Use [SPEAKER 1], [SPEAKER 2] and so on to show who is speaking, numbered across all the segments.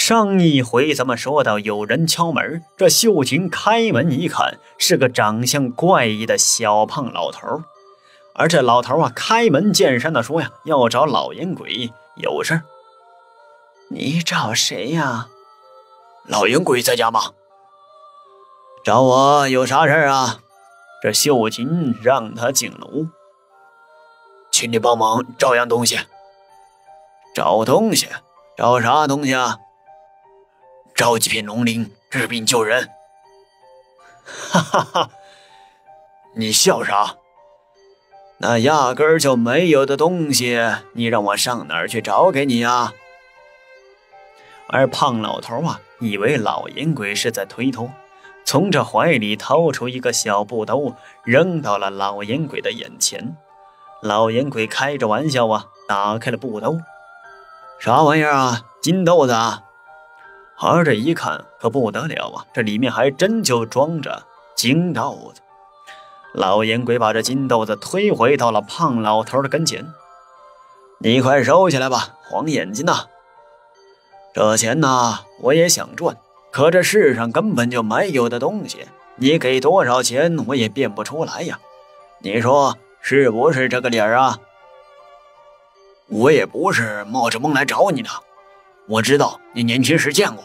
[SPEAKER 1] 上一回咱们说到有人敲门，这秀琴开门一看，是个长相怪异的小胖老头。而这老头开门见山的说呀，要找老烟鬼有事。
[SPEAKER 2] 你找谁呀？
[SPEAKER 3] 老烟鬼在家吗？
[SPEAKER 1] 找我有啥事啊？这秀琴让他进了屋。
[SPEAKER 3] 请你帮忙找样东西。
[SPEAKER 1] 找东西？找啥东西啊？
[SPEAKER 3] 找几片龙鳞，治病救人。
[SPEAKER 1] 哈哈哈，
[SPEAKER 3] 你笑啥？
[SPEAKER 1] 那压根儿就没有的东西，你让我上哪儿去找给你啊？而胖老头以为老烟鬼是在推脱，从这怀里掏出一个小布兜，扔到了老烟鬼的眼前。老烟鬼开着玩笑打开了布兜。啥玩意儿啊？金豆子啊？而这一看可不得了这里面还真就装着金豆子。老烟鬼把这金豆子推回到了胖老头的跟前。你快收起来吧，晃眼睛呐！这钱我也想赚，可这世上根本就没有的东西，你给多少钱我也变不出来呀。你说是不是这个理儿啊？
[SPEAKER 3] 我也不是冒着蒙来找你的，我知道你年轻时见过。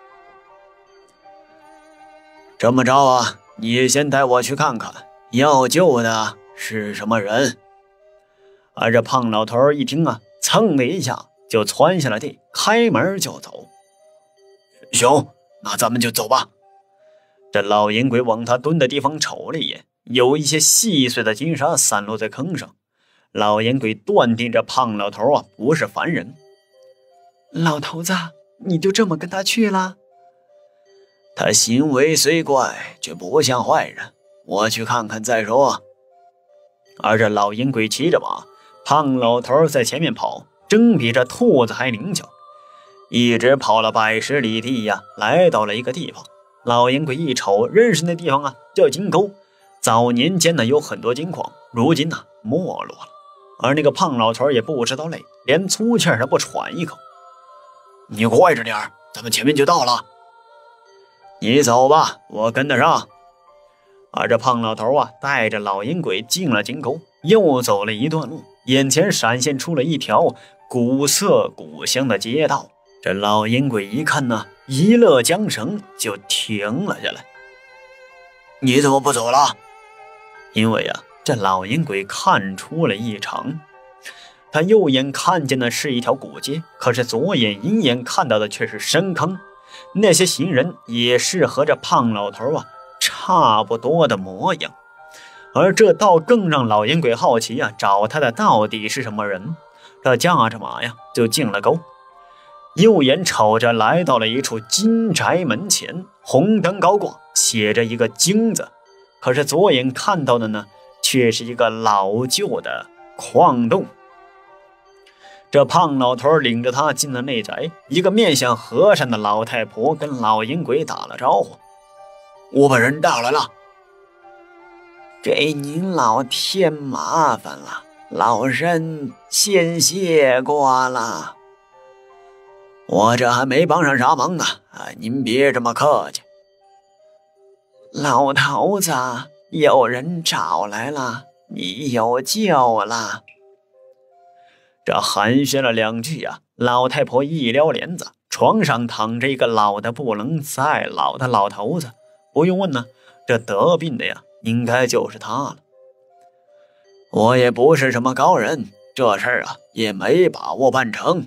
[SPEAKER 1] 这么着你先带我去看看要救的是什么人。而这胖老头一听蹭的一下就窜下了地，开门就走。
[SPEAKER 3] 行，那咱们就走吧。
[SPEAKER 1] 这老烟鬼往他蹲的地方瞅了一眼，有一些细碎的金沙散落在坑上。老烟鬼断定这胖老头不是凡人。
[SPEAKER 2] 老头子，你就这么跟他去了？
[SPEAKER 1] 他行为虽怪，却不像坏人，我去看看再说。而这老烟鬼骑着马，胖老头在前面跑，真比这兔子还灵巧。一直跑了100里地来到了一个地方。老烟鬼一瞅，认识那地方叫金沟。早年间有很多金矿，如今没落了。而那个胖老头也不知道累，连粗气都不喘一口。
[SPEAKER 3] 你快着点，咱们前面就到了。
[SPEAKER 1] 你走吧，我跟得上。而这胖老头带着老烟鬼进了金沟，又走了一段路，眼前闪现出了一条古色古香的街道。这老烟鬼一看一勒缰绳就停了下来。
[SPEAKER 3] 你怎么不走了？
[SPEAKER 1] 因为这老烟鬼看出了异常。他右眼看见的是一条古街，可是左眼鹰眼看到的却是深坑。那些行人也是和这胖老头差不多的模样。而这倒更让老烟鬼好奇找他的到底是什么人。这驾着马就进了沟，右眼瞅着来到了一处金宅门前，红灯高挂，写着一个金字。可是左眼看到的却是一个老旧的矿洞。这胖老头领着他进了内宅，一个面相和善的老太婆跟老烟鬼打了招呼：
[SPEAKER 3] 我把人带来了。
[SPEAKER 2] 给您老添麻烦了，老身先谢过了。
[SPEAKER 1] 我这还没帮上啥忙呢，您别这么客气。
[SPEAKER 2] 老头子，有人找来了，你有救了。
[SPEAKER 1] 这寒暄了2句老太婆一撩帘子，床上躺着一个老的不能再老的老头子。不用问这得病的应该就是他了。我也不是什么高人，这事儿也没把握办成。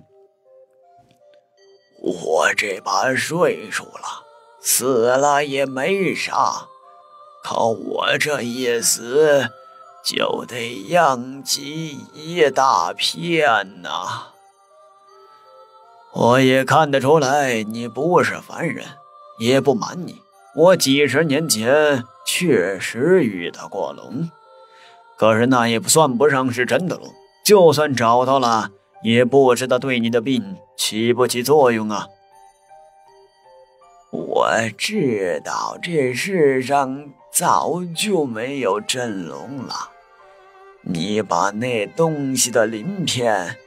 [SPEAKER 3] 我这把岁数了，死了也没啥，可我这一死就得殃及一大片呐。
[SPEAKER 1] 我也看得出来你不是凡人，也不瞒你，我几10年前确实遇到过龙，可是那也算不上是真的龙，就算找到了，也不知道对你的病起不起作用啊。
[SPEAKER 2] 我知道这世上早就没有真龙了，你把那东西的鳞片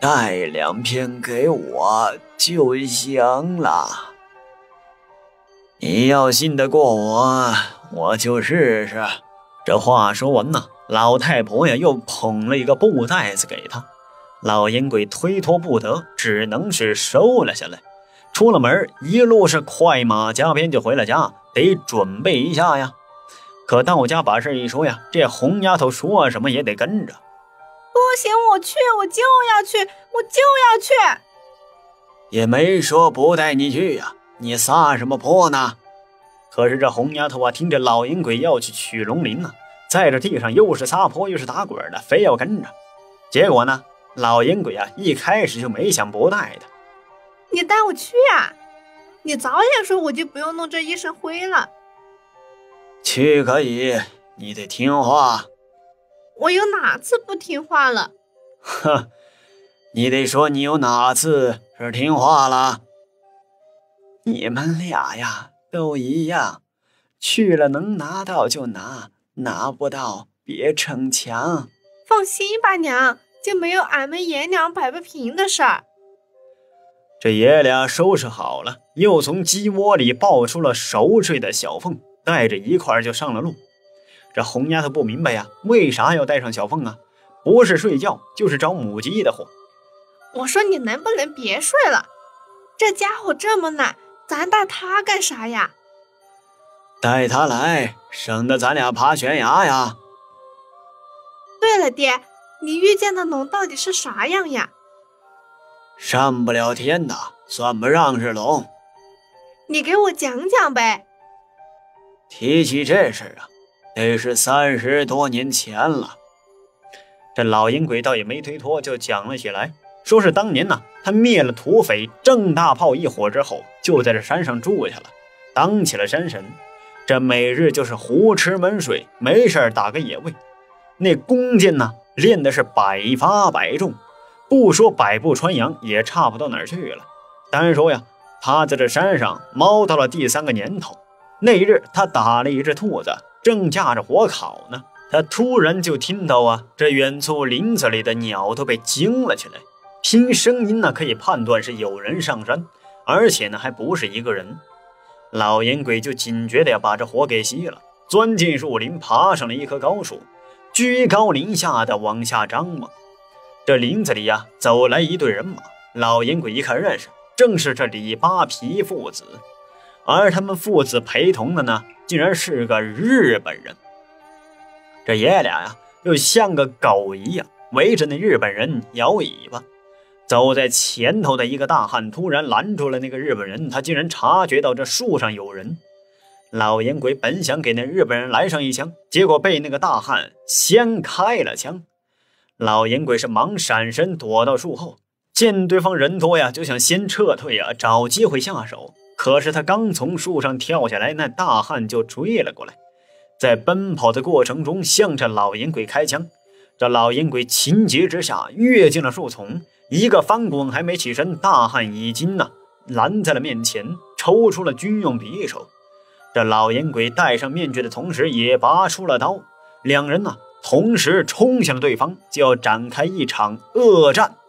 [SPEAKER 3] 带2片给我就行了。
[SPEAKER 1] 你要信得过我，我就试试。这话说完呢，老太婆呀又捧了一个布袋子给他。老烟鬼推脱不得，只能是收了下来。出了门，一路是快马加鞭就回了家，得准备一下呀。可到家把事一说呀，这红丫头说什么也得跟着。
[SPEAKER 4] 不行，我去，我就要去，我就要去。
[SPEAKER 3] 也没说不带你去呀，你撒什么泼呢？
[SPEAKER 1] 可是这红丫头啊，听着老阴鬼要去取龙鳞呢，在这地上又是撒泼又是打滚的，非要跟着。结果呢，老阴鬼啊一开始就没想不带他。
[SPEAKER 4] 你带我去啊！你早点说，我就不用弄这一身灰了。
[SPEAKER 3] 去可以，你得听话。
[SPEAKER 4] 我有哪次不听话了？
[SPEAKER 3] 哼，你得说你有哪次是听话了。
[SPEAKER 2] 你们俩呀都一样，去了能拿到就拿，拿不到别逞强。
[SPEAKER 4] 放心吧，娘，就没有俺们爷娘摆不平的事儿。
[SPEAKER 1] 这爷俩收拾好了，又从鸡窝里抱出了熟睡的小凤，带着一块就上了路。这红丫头不明白呀，为啥要带上小凤啊？不是睡觉，就是找母鸡的活。
[SPEAKER 4] 我说你能不能别睡了？这家伙这么懒，咱带他干啥呀？
[SPEAKER 3] 带他来，省得咱俩爬悬崖呀。
[SPEAKER 4] 对了，爹，你遇见的龙到底是啥样呀？
[SPEAKER 3] 上不了天的，算不上是龙。
[SPEAKER 4] 你给我讲讲呗。
[SPEAKER 3] 提起这事啊，得是30多年前了。
[SPEAKER 1] 这老阴鬼倒也没推脱，就讲了起来，说是当年呢，他灭了土匪郑大炮一伙之后，就在这山上住下了，当起了山神。这每日就是胡吃闷睡，没事打个野味。那弓箭呢，练的是百发百中，不说百步穿杨，也差不到哪儿去了。单说呀，他在这山上猫到了第3个年头。那一日，他打了一只兔子，正架着火烤呢，他突然就听到啊，这远处林子里的鸟都被惊了起来。听声音呢，可以判断是有人上山，而且呢，还不是一个人。老烟鬼就警觉的要把这火给熄了，钻进树林，爬上了一棵高树，居高临下的往下张望。这林子里呀，走来一队人马，老烟鬼一看认识，正是这李八皮父子。而他们父子陪同的呢，竟然是个日本人。这爷俩呀，就像个狗一样围着那日本人摇尾巴。走在前头的一个大汉突然拦住了那个日本人，他竟然察觉到这树上有人。老烟鬼本想给那日本人来上一枪，结果被那个大汉先开了枪。老烟鬼是忙闪身躲到树后，见对方人多呀，就想先撤退啊，找机会下手。可是他刚从树上跳下来，那大汉就追了过来，在奔跑的过程中向着老烟鬼开枪。这老烟鬼情急之下跃进了树丛，一个翻滚还没起身，大汉已经拦在了面前，抽出了军用匕首。这老烟鬼戴上面具的同时也拔出了刀，两人同时冲向了对方，就要展开一场恶战。